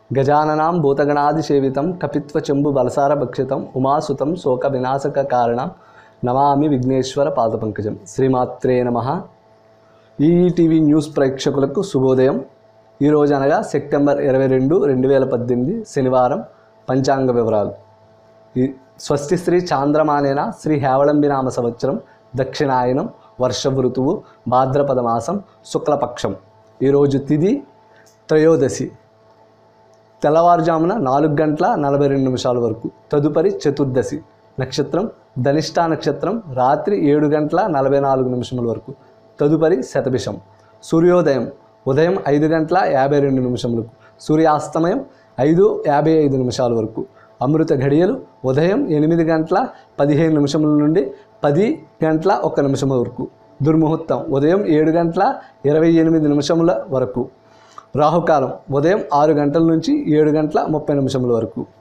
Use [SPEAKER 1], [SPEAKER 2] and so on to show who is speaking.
[SPEAKER 1] గజాననాం భూతగణాదిసేవితం కపిత్వచంబు బలసార భక్షితం ఉమాసుతం శోక వినాశక కారణం నమామి విఘ్నేశ్వర పాదపంకజం. శ్రీమాత్రే నమః. ఈటీవీ న్యూస్ ప్రేక్షకులకు శుభోదయం. ఈరోజు అనగా సెప్టెంబర్ 22, 2018 శనివారం. పంచాంగ వివరాలు. స్వస్తి శ్రీ చాంద్రమానేన శ్రీ హేవళంబినామ సంవత్సరం దక్షిణాయనం వర్ష ఋతువు భాద్రపద మాసం శుక్లపక్షం. ఈరోజు తిథి త్రయోదశి. తెల్లవారుజామున 4:42 వరకు. తదుపరి చతుర్దశి. నక్షత్రం ధనిష్టా నక్షత్రం రాత్రి 7:44 వరకు. తదుపరి శతభిషం. సూర్యోదయం ఉదయం 5:52 సూర్యాస్తమయం 5:55 వరకు. అమృత ఘడియలు ఉదయం 8:15 నుండి 10:01 వరకు. దుర్ముహూర్తం ఉదయం 7:28 వరకు. రాహుకాలం ఉదయం 6 గంటల నుంచి 7:30 వరకు.